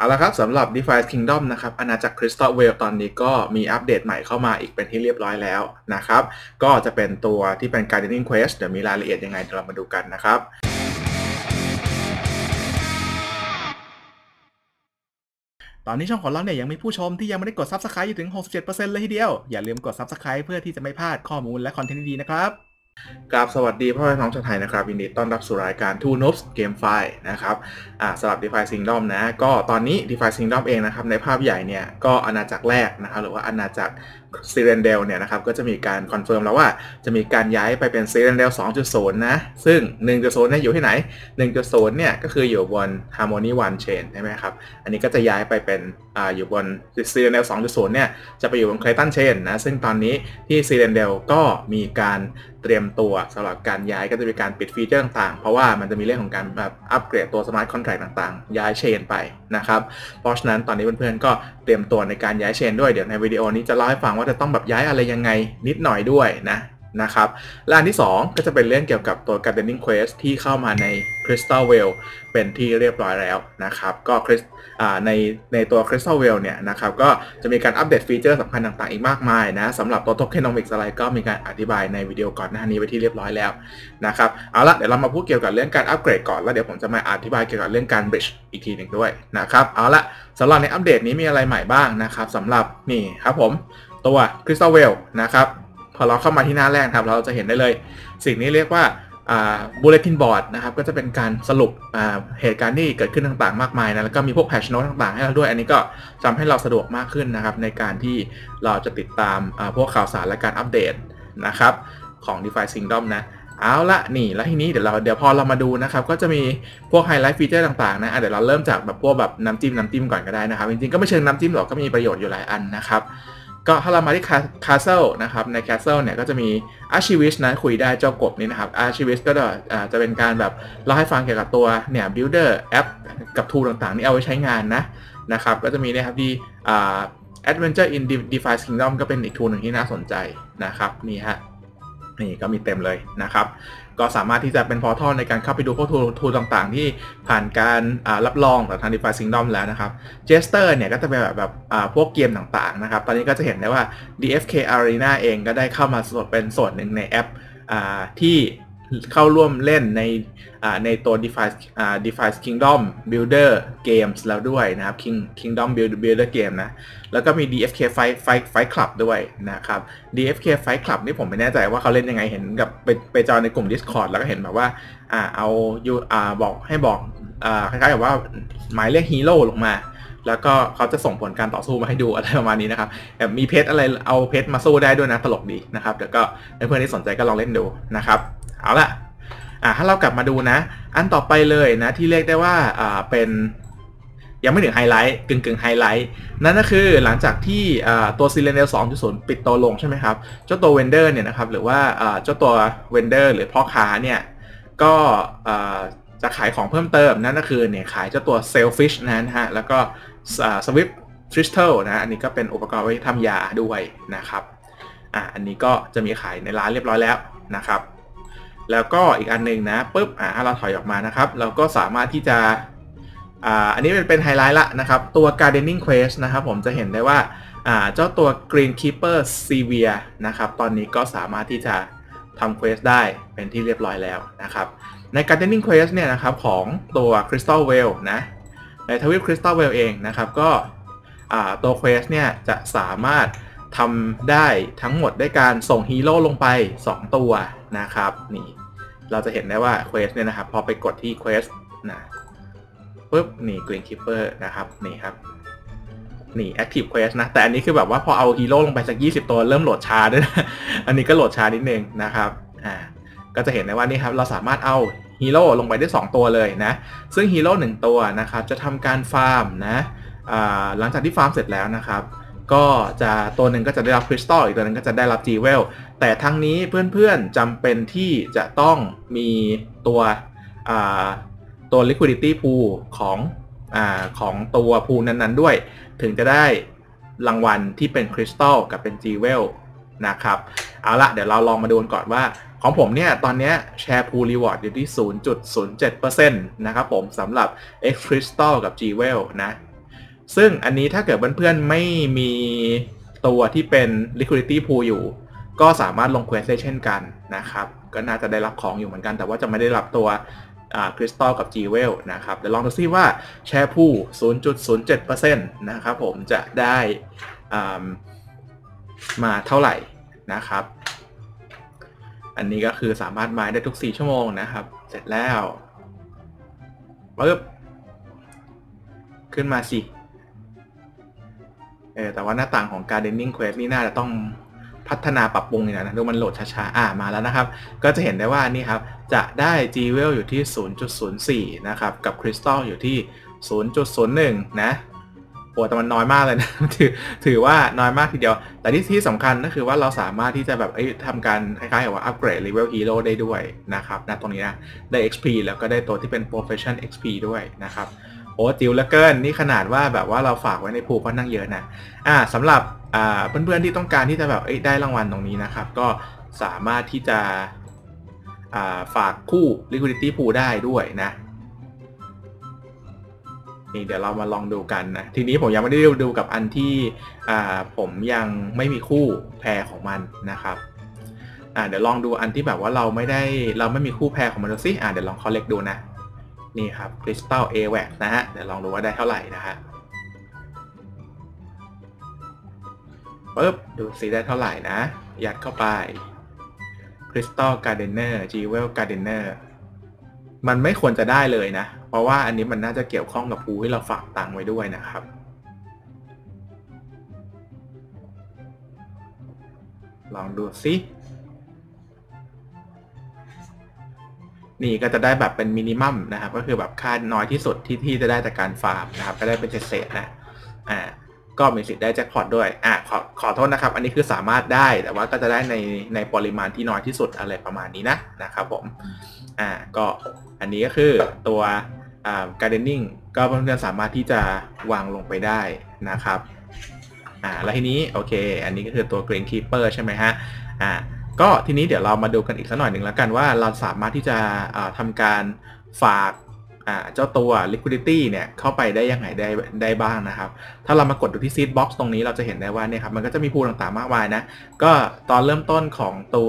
เอาละครับสำหรับ DeFi Kingdom นะครับอาณาจักร Crystal Whale ตอนนี้ก็มีอัปเดตใหม่เข้ามาอีกเป็นที่เรียบร้อยแล้วนะครับก็จะเป็นตัวที่เป็น Gardening Quest เดี๋ยวมีรายละเอียดยังไงเดี๋ยวเรามาดูกันนะครับตอนนี้ช่องของเราเนี่ยยังมีผู้ชมที่ยังไม่ได้กด Subscribe อยู่ถึง 67% เลยทีเดียวอย่าลืมกด Subscribe เพื่อที่จะไม่พลาดข้อมูลและคอนเทนต์ดีๆนะครับกราบสวัสดีพ่อแม่น้องชาวไทยนะครับยินดีต้อนรับสู่รายการ Two Noobs GameFi นะครับสำหรับ DeFi Kingdom นะก็ตอนนี้ DeFi Kingdom เองนะครับในภาพใหญ่เนี่ยก็อาณาจักรแรกนะครับหรือว่าอาณาจักร Cyrendel เนี่ยนะครับก็จะมีการคอนเฟิร์มแล้วว่าจะมีการย้ายไปเป็น Cyrendel 2.0 นะซึ่ง 1.0 เนี่ยอยู่ที่ไหน 1.0 เนี่ยก็คืออยู่บน Harmony One Chain ใช่ไหมครับอันนี้ก็จะย้ายไปเป็นอยู่บน Cyrendel 2.0 เนี่ยจะไปอยู่บน Clayton Chain นะซึ่งตอนนี้ที่ Cyrendel ก็มีการเตรียมตัวสำหรับการย้ายก็จะมีการปิดฟีเจอร์ต่างๆเพราะว่ามันจะมีเรื่องของการแบบอัปเกรดตัว Smart Contract ต่างๆย้ายเชนไปนะครับเพราะฉะนั้นตอนนี้เพื่อนๆก็เตรียมตัวในการย้ายเชนด้วยเดี๋ยวในวิดีโอนี้จะเล่าให้ฟังว่าจะต้องแบบย้ายอะไรยังไงนิดหน่อยด้วยนะครับและอันที่2ก็จะเป็นเรื่องเกี่ยวกับตัว Gardening Quest ที่เข้ามาใน Crystal Whale เป็นที่เรียบร้อยแล้วนะครับก็ในตัว Crystal Whale เนี่ยนะครับก็จะมีการอัปเดตฟีเจอร์สำคัญต่างๆอีกมากมายนะสำหรับตัว Tokenomics อะไรก็มีการอธิบายในวิดีโอก่อนหน้านี้ไว้ที่เรียบร้อยแล้วนะครับเอาละเดี๋ยวเรามาพูดเกี่ยวกับเรื่องการอัปเกรดก่อนแล้วเดี๋ยวผมจะมาอธิบายเกี่ยวกับเรื่องการ bridge อีกทีหนึ่งด้วยนะครับเอาละสำหรับในอัปเดตนี้มีอะไรใหม่บ้างนะครับสำหรับนี่ครับผมตัว Crystal Whale นะครับพอเราเข้ามาที่หน้าแรกครับเราจะเห็นได้เลยสิ่งนี้เรียกว่าbulletin board นะครับก็จะเป็นการสรุปเหตุการณ์ที่เกิดขึ้นต่างๆมากมายนะแล้วก็มีพวก patch note ต่างๆให้เราด้วยอันนี้ก็ทำให้เราสะดวกมากขึ้นนะครับในการที่เราจะติดตามพวกข่าวสารและการอัปเดตนะครับของ DeFi Kingdom นะเอาละนี่แล้วทีนี้เดี๋ยวพอเรามาดูนะครับก็จะมีพวกไฮไลท์ฟีเจอร์ต่างๆนะเดี๋ยวเราเริ่มจากแบบพวกแบบน้ำจิ้มก่อนก็ได้นะครับจริงๆก็ไม่เชิงน้ำจิ้มหรอกก็มีประโยชน์อยู่หลายอันนะครับก็ถ้าเรามาที่ Castle นะครับใน Castle เนี่ยก็จะมี Archivist นะคุยได้เจ้ากบนี่นะครับ Archivist ก็จะเป็นการแบบเล่าให้ฟังเกี่ยวกับตัวเนี่ย Builder แอปกับ tool ต่างๆนี่เอาไว้ใช้งานนะครับก็จะมีนะครับที่Adventure in DeFi Kingdom ก็เป็นอีก tool หนึ่งที่น่าสนใจนะครับนี่ฮะนี่ก็มีเต็มเลยนะครับก็สามารถที่จะเป็นพอร์ทัลในการเข้าไปดูพวกทูลต่างๆที่ผ่านการรับรองจากทาง DeFi Kingdom แล้วนะครับ Jester เนี่ยก็จะเป็นแบบพวกเกมต่างๆนะครับตอนนี้ก็จะเห็นได้ว่า DFK Arena เองก็ได้เข้ามาเป็นส่วนหนึ่งในแอปที่เข้าร่วมเล่นในตัว DeFi Kingdom Builder Games แล้วด้วยนะครับ Kingdom Builder Game นะแล้วก็มี DFK Fight Club ด้วยนะครับ DFK Fight Club นี่ผมไม่แน่ใจว่าเขาเล่นยังไงเห็นกับไปจอยในกลุ่ม Discord แล้วก็เห็นแบบว่าเอาบอกคล้ายๆกับว่าหมายเรียกฮีโร่ลงมาแล้วก็เขาจะส่งผลการต่อสู้มาให้ดูอะไรประมาณนี้นะครับแบบมีเพชรอะไรเอาเพชรมาสู้ได้ด้วยนะตลกดีนะครับเดี๋ยวก็เพื่อนๆที่สนใจก็ลองเล่นดูนะครับเอาละถ้าเรากลับมาดูนะอันต่อไปเลยนะที่เรียกได้ว่าเป็นยังไม่ถึงไฮไลท์กึ่งไฮไลท์นั่นก็คือหลังจากที่ตัว Cyrendel 2.0 ปิดตัวลงใช่ไหมครับเจ้าตัวเวนเดอร์เนี่ยนะครับหรือว่าเจ้าตัวเวนเดอร์หรือพ่อค้าเนี่ยก็จะขายของเพิ่มเติมนั่นก็คือเนี่ยขายเจ้าตัว Sailfish นะฮะแล้วก็Swift Crystal นะอันนี้ก็เป็นอุปกรณ์ไว้ทำยาด้วยนะครับอันนี้ก็จะมีขายในร้านเรียบร้อยแล้วนะครับแล้วก็อีกอันหนึ่งนะปุ๊บถ้าเราถอยออกมานะครับเราก็สามารถที่จะอันนี้เป็นไฮไลท์ละนะครับตัว Gardening Quest นะครับผมจะเห็นได้ว่าเจ้าตัว Greenkeeper Severe นะครับตอนนี้ก็สามารถที่จะทำ Quest ได้เป็นที่เรียบร้อยแล้วนะครับใน Gardening Quest เนี่ยนะครับของตัว Crystal Whale นะในทวีป Crystal Whale เองนะครับก็ตัว Quest เนี่ยจะสามารถทำได้ทั้งหมดด้วยการส่งฮีโร่ลงไป2ตัวนะครับนี่เราจะเห็นได้ว่า Quest เนี่ยนะครับพอไปกดที่ Quest นะปุ๊บนี่ Greenkeeper นะครับนี่ครับนี่ Active Quest นะแต่อันนี้คือแบบว่าพอเอาฮีโร่ลงไปสัก20ตัวเริ่มโหลดช้าด้วยนะอันนี้ก็โหลดช้านิดนึงนะครับก็จะเห็นได้ว่านี่ครับเราสามารถเอาฮีโร่ลงไปได้2ตัวเลยนะซึ่งฮีโร่1ตัวนะครับจะทำการฟาร์มนะหลังจากที่ฟาร์มเสร็จแล้วนะครับก็จะตัวหนึ่งก็จะได้รับคริสตัลอีกตัวหนึ่งก็จะได้รับจีเวลแต่ทั้งนี้เพื่อนๆจำเป็นที่จะต้องมีตัว liquidity pool ของตัว pool นั้นๆด้วยถึงจะได้รางวัลที่เป็นคริสตัลกับเป็นจีเวลนะครับเอาละเดี๋ยวเราลองมาดูกันก่อนว่าของผมเนี่ยตอนนี้แชร์ pool reward อยู่ที่ 0.07% นะครับผมสำหรับ X Crystal กับ G Well นะซึ่งอันนี้ถ้าเกิดเพื่อนๆไม่มีตัวที่เป็น liquidity pool อยู่ก็สามารถลง quest ได้เช่นกันนะครับก็น่าจะได้รับของอยู่เหมือนกันแต่ว่าจะไม่ได้รับตัวคริสตัลกับ Jewel นะครับเดี๋ยวลองดูซิว่าแชร์ผู้ 0.07% นะครับผมจะได้มาเท่าไหร่นะครับอันนี้ก็คือสามารถมายได้ทุก4ชั่วโมงนะครับเสร็จแล้วปึ๊บขึ้นมาสิแต่ว่าหน้าต่างของ Gardening Quest นี่น่าจะต้องพัฒนาปรับปรุงนะดูมันโหลดช้าๆมาแล้วนะครับก็จะเห็นได้ว่านี่ครับจะได้ Jewel อยู่ที่ 0.04 นะครับกับ Crystal อยู่ที่ 0.01 นะโอ้แต่มันน้อยมากเลยนะ ถือว่าน้อยมากทีเดียวแต่ที่สำคัญก็คือว่าเราสามารถที่จะแบบทำการคล้ายๆกับว่าอัปเกรด Level Hero ได้ด้วยนะครับนะตรงนี้นะได้ XP แล้วก็ได้ตัวที่เป็น Profession XP ด้วยนะครับโอ้จิ๋วเหลือเกินนี่ขนาดว่าแบบว่าเราฝากไว้ในภูก็นั่งเยอะนะสำหรับเพื่อนๆที่ต้องการที่จะแบบได้รางวัลตรงนี้นะครับก็สามารถที่จะฝากคู่ Liquidity Pool ได้ด้วยนะนี่เดี๋ยวเรามาลองดูกันนะทีนี้ผมยังไม่ได้ดูกับอันที่ผมยังไม่มีคู่แพรของมันนะครับเดี๋ยวลองดูอันที่แบบว่าเราไม่มีคู่แพรของมันดูสิเดี๋ยวลองคอลเลกดูนะนี่ครับ Crystal AWAC นะฮะเดี๋ยวลองดูว่าได้เท่าไหร่นะฮะปึ๊บดูสิได้เท่าไหร่นะยัดเข้าไป Crystal Gardener Jewel Gardener มันไม่ควรจะได้เลยนะเพราะว่าอันนี้มันน่าจะเกี่ยวข้องกับภูที่เราฝากตังค์ไว้ด้วยนะครับลองดูสินี่ก็จะได้แบบเป็นมินิมัมนะครับก็คือแบบค่าน้อยที่สุดที่จะได้จากการฟาร์มนะครับก็ได้เป็นเศษๆนะก็มีสิทธิ์ได้แจ็คพอตด้วยขอโทษนะครับอันนี้คือสามารถได้แต่ว่าก็จะได้ในปริมาณที่น้อยที่สุดอะไรประมาณนี้นะครับผมก็อันนี้ก็คือตัวgardening ก็เพื่อนๆสามารถที่จะวางลงไปได้นะครับแล้วทีนี้โอเคอันนี้ก็คือตัว Green Keeper ใช่ไหมฮะก็ทีนี้เดี๋ยวเรามาดูกันอีกสักหน่อยหนึ่งแล้วกันว่าเราสามารถที่จะทำการฝากเจ้าตัว liquidity เนี่ยเข้าไปได้ยังไงได้บ้างนะครับถ้าเรามากดดูที่ seed box ตรงนี้เราจะเห็นได้ว่าเนี่ยครับมันก็จะมีพูลต่างๆมากมายนะก็ตอนเริ่มต้นของตัว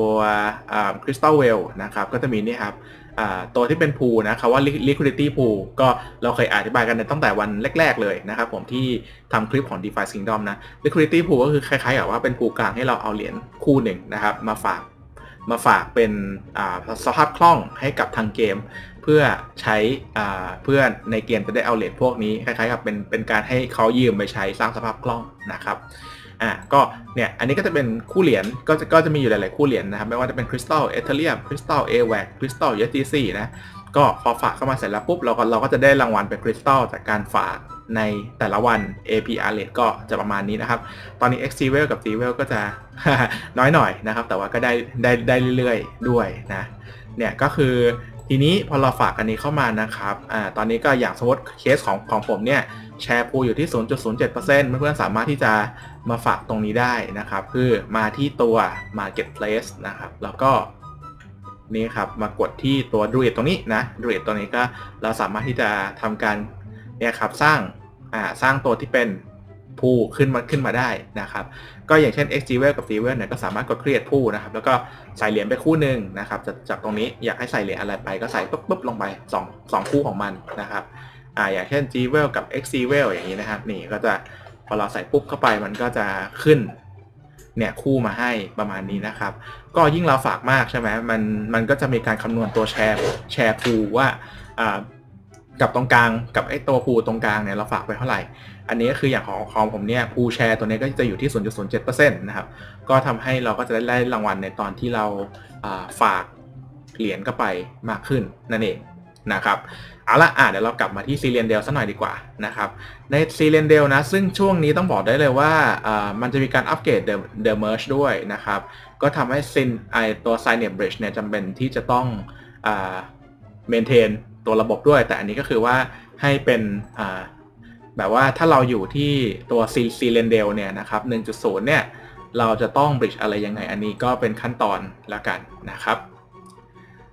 crystal well นะครับก็จะมีนี่ครับตัวที่เป็นพูลนะคำว่า liquidity pool ก็เราเคยอธิบายกันในตั้งแต่วันแรกๆเลยนะครับผมที่ทำคลิปของ DeFi Kingdom นะ liquidity pool ก็คือคล้ายๆกับว่าเป็นพูลกลางให้เราเอาเหรียญคู่หนึ่งนะครับมาฝากเป็นสภาพคล่องให้กับทางเกมเพื่อใช้เพื่อในเกมจะได้เอาเหรียญพวกนี้คล้ายๆกับเป็นการให้เขายืมไปใช้สร้างสภาพคล่องนะครับก็เนี่ยอันนี้ก็จะเป็นคู่เหรียญก็จะมีอยู่หลายๆคู่เหรียญนะครับไม่ว่าจะเป็น Crystal Ethereum Crystal AWAC Crystal USDC นะก็พอฝากเข้ามาเสร็จแล้วปุ๊บเราก็จะได้รางวัลเป็น Crystal จากการฝากในแต่ละวัน APR rate ก็จะประมาณนี้นะครับตอนนี้ XGWell กับ Gwell ก็จะ น้อยหน่อยนะครับแต่ว่าก็ได้เรื่อยๆด้วยนะเนี่ยก็คือทีนี้พอเราฝากอันนี้เข้ามานะครับตอนนี้ก็อย่างสมมติเคสของผมเนี่ยแชร์พูลอยู่ที่ 0.07% เพื่อนๆสามารถที่จะมาฝากตรงนี้ได้นะครับคือมาที่ตัว Marketplace นะครับแล้วก็นี่ครับมากดที่ตัว Druid ตรงนี้นะ Druid ตัวนี้ก็เราสามารถที่จะทำการเนี่ยครับสร้างตัวที่เป็นพูลขึ้นมาได้นะครับก็อย่างเช่น XGWell กับ Gwell เนี่ยก็สามารถกด create พูลนะครับแล้วก็ใส่เหรียญไปคู่หนึ่งนะครับจากตรงนี้อยากให้ใส่เหรียญอะไรไปก็ใส่ปุ๊บลงไป2คู่ของมันนะครับอย่างเช่น Gwell กับ XGWell อย่างนี้นะครับนี่ก็จะพอเราใส่ปุ๊บเข้าไปมันก็จะขึ้นเนี่ยคู่มาให้ประมาณนี้นะครับก็ยิ่งเราฝากมากใช่ไหมมันก็จะมีการคำนวณตัวแชร์พูลว่ากับตรงกลางกับไอ้ตัวพูลตรงกลางเนี่ยเราฝากไปเท่าไหร่อันนี้ก็คืออย่างของผมเนี่ยพูลแชร์ตัวนี้ก็จะอยู่ที่ 0.07% นะครับก็ทำให้เราก็จะได้รางวัลในตอนที่เราฝากเหรียญเข้าไปมากขึ้นนั่นเองนะครับเอาละเดี๋ยวเรากลับมาที่ซีเรียนเดลสักหน่อยดีกว่านะครับในซีเรียนเดลนะซึ่งช่วงนี้ต้องบอกได้เลยว่ามันจะมีการอัปเกรดเดอะเมิร์จด้วยนะครับก็ทำให้ตัว Signet Bridge เนี่ยจำเป็นที่จะต้องเมนเทนตัวระบบด้วยแต่อันนี้ก็คือว่าให้เป็นแบบว่าถ้าเราอยู่ที่ตัว ซีเรนเดลเนี่ยนะครับ 1.0 เนี่ยเราจะต้อง bridge อะไรยังไงอันนี้ก็เป็นขั้นตอนละกันนะครับ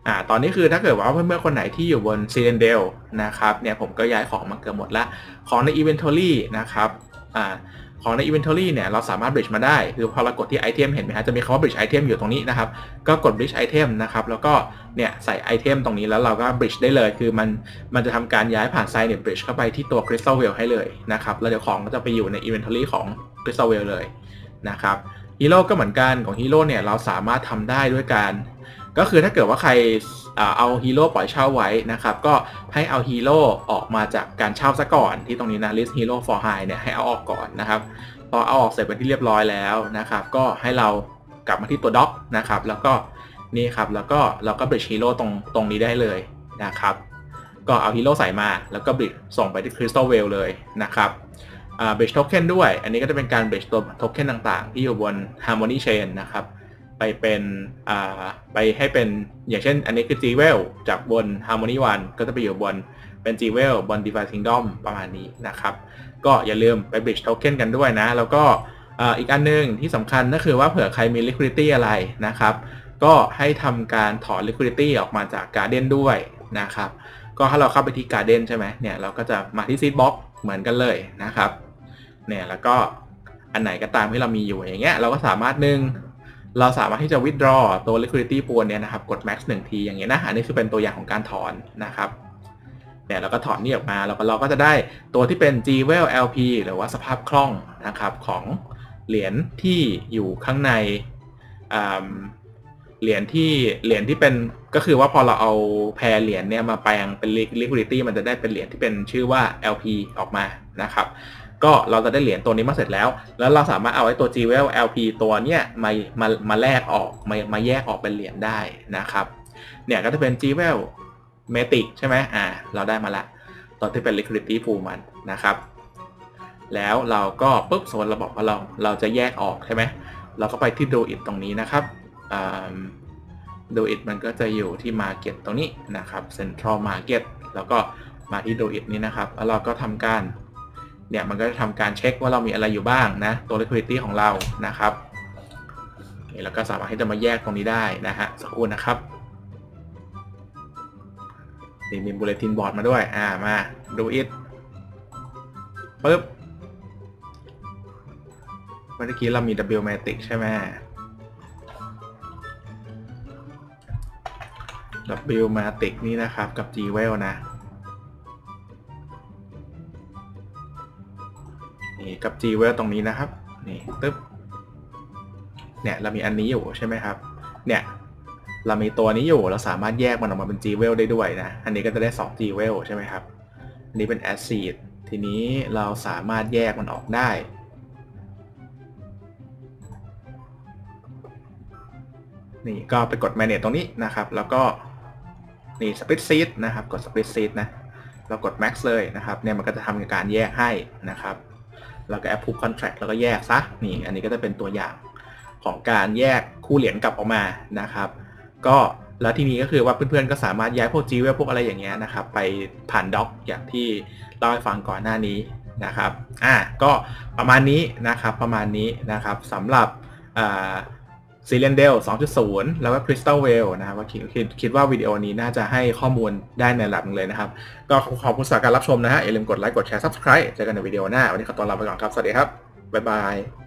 ตอนนี้คือถ้าเกิดว่าเพื่อนๆคนไหนที่อยู่บน Cyrendale นะครับเนี่ยผมก็ย้ายของมาเกือบหมดละของใน Inventory นะครับของใน Inventory เนี่ยเราสามารถ bridge มาได้คือพอเรากดที่ไอเทมเห็นไหมฮะจะมีคำว่า bridge item อยู่ตรงนี้นะครับก็กด bridge item นะครับแล้วก็เนี่ยใส่ไอเทมตรงนี้แล้วเราก็ bridge ได้เลยคือมันจะทำการย้ายผ่าน Signet Bridge เข้าไปที่ตัว Crystal Well ให้เลยนะครับแล้วเดี๋ยวของก็จะไปอยู่ใน Inventory ของ Crystal Well เลยนะครับฮีโร่ก็เหมือนกันของฮีโร่เนี่ยเราสามารถทำได้ด้วยการก็คือถ้าเกิดว่าใครเอาฮีโร่ปล่อยเช่าไว้นะครับก็ให้เอาฮีโร่ออกมาจากการเช่าซะก่อนที่ตรงนี้นะ list hero for hire เนี่ยให้เอาออกก่อนนะครับพอเอาออกเสร็จเป็นที่เรียบร้อยแล้วนะครับก็ให้เรากลับมาที่ตัวด็อกนะครับแล้วก็นี่ครับแล้วก็เราก็ bridge hero ตรงนี้ได้เลยนะครับก็เอาฮีโร่ใส่มาแล้วก็ bridge ส่งไปที่ Crystal Well เลยนะครับbridge token ด้วยอันนี้ก็จะเป็นการ bridge ตัว token ต่างๆที่อยู่บน Harmony Chain นะครับไปเป็นไปให้เป็นอย่างเช่นอันนี้คือ Jewel จากบน Harmony 1 ก็จะไปอยู่บนเป็น Jewel บน Divine Kingdom ประมาณนี้นะครับก็อย่าลืมไป bridge token กันด้วยนะแล้วก็อีกอันนึงที่สำคัญก็คือว่าเผื่อใครมี liquidity อะไรนะครับก็ให้ทำการถอน liquidity ออกมาจาก Garden ด้วยนะครับก็ถ้าเราเข้าไปที่ Garden ใช่ไหมเนี่ยเราก็จะมาที่ Seed Box เหมือนกันเลยนะครับเนี่ยแล้วก็อันไหนก็ตามที่เรามีอยู่อย่างเงี้ยเราก็สามารถเราสามารถที่จะ withdraw ตัว liquidity pool เนี่ยนะครับกด max 1 ทีอย่างเงี้ยนะอันนี้คือเป็นตัวอย่างของการถอนนะครับเนี่ยเราก็ถอนนี่ออกมาแล้วเราก็จะได้ตัวที่เป็น Jewel LP หรือว่าสภาพคล่องนะครับของเหรียญที่อยู่ข้างในเหรียญที่เป็นก็คือว่าพอเราเอาแพรเหรียญเนี่ยมาแปลงเป็น liquidity มันจะได้เป็นเหรียญที่เป็นชื่อว่า LP ออกมานะครับก็เราจะได้เหรียญตัวนี้มาเสร็จแล้วเราสามารถเอาไอ้ตัว Jewel LP ตัวเนี้ยมาแลกออกมาแยกออกเป็นเหรียญได้นะครับเนี่ยก็จะเป็น Jewel Matic ใช่ไหมเราได้มาละตอนที่เป็น liquidity pool มันนะครับแล้วเราก็ปุ๊บสมมติเราบอกว่าเราจะแยกออกใช่ไหมเราก็ไปที่ do it ตรงนี้นะครับdo it มันก็จะอยู่ที่ market ตรงนี้นะครับ central market แล้วก็มาที่ do it นี้นะครับแล้วเราก็ทำการเนี่ยมันก็จะทำการเช็คว่าเรามีอะไรอยู่บ้างนะตัว liquidity ของเรานะครับนี่เราก็สามารถที่จะมาแยกตรงนี้ได้นะฮะสักครู่นะครับนี่มี bulletin board มาด้วยมา do it ปึ๊บเมื่อกี้เรามี W Matic ใช่ไหมW Matic นี่นะครับกับ Jewel นะนี่กับ Jewel ตรงนี้นะครับนี่ตึ๊บเนี่ยเรามีอันนี้อยู่ใช่ไหมครับเนี่ยเรามีตัวนี้อยู่เราสามารถแยกมันออกมาเป็น Jewel ได้ด้วยนะอันนี้ก็จะได้2 Jewel ใช่ไหมครับอันนี้เป็น Acid ทีนี้เราสามารถแยกมันออกได้นี่ก็ไปกด Manage ตรงนี้นะครับแล้วก็นี่ Split Seed นะครับกด Split Seed นะเรากด Max เลยนะครับเนี่ยมันก็จะทำการแยกให้นะครับแล้วก็ Approve Contract แล้วก็แยกซะนี่อันนี้ก็จะเป็นตัวอย่างของการแยกคู่เหรียญกลับออกมานะครับก็แล้วทีนี้ก็คือว่าเพื่อนๆก็สามารถย้ายพวก Jewel พวกอะไรอย่างเงี้ยนะครับไปผ่านด็อกอย่างที่เล่าให้ฟังก่อนหน้านี้นะครับก็ประมาณนี้นะครับสำหรับCyrendale 2.0 แล้วก็ Crystal Well นะครับว่าคิดว่าวิดีโอนี้น่าจะให้ข้อมูลได้ในระดับนึงเลยนะครับก็ขอบคุณสำหรับการรับชมนะฮะอย่าลืมกดไลค์กดแชร์ Subscribe เจอกันในวิดีโอหน้าวันนี้ขอตัวลาไปก่อนครับสวัสดีครับบ๊ายบาย